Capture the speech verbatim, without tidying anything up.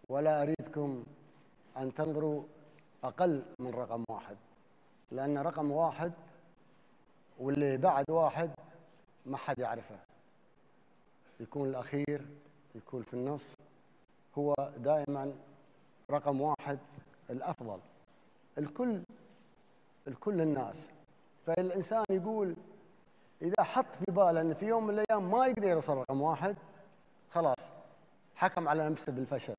ولا أريدكم أن تنظروا أقل من رقم واحد، لأن رقم واحد واللي بعد واحد ما حد يعرفه، يكون الأخير، يكون في النص، هو دائما رقم واحد الأفضل الكل الكل الناس. فالإنسان يقول إذا حط في باله أن في يوم من الأيام ما يقدر يوصل رقم واحد، خلاص حكم على نفسه بالفشل.